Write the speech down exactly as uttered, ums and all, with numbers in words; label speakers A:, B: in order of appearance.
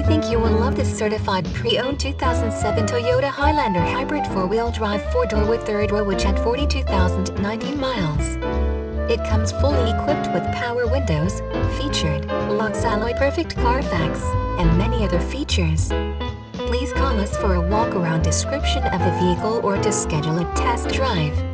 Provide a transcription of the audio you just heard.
A: think you will love this certified pre-owned two thousand seven Toyota Highlander hybrid four-wheel drive four-door with third row which had forty-two thousand nineteen miles. It comes fully equipped with power windows, featured Lux Alloy Perfect Carfax, and many other features. Please call us for a walk-around description of the vehicle or to schedule a test drive.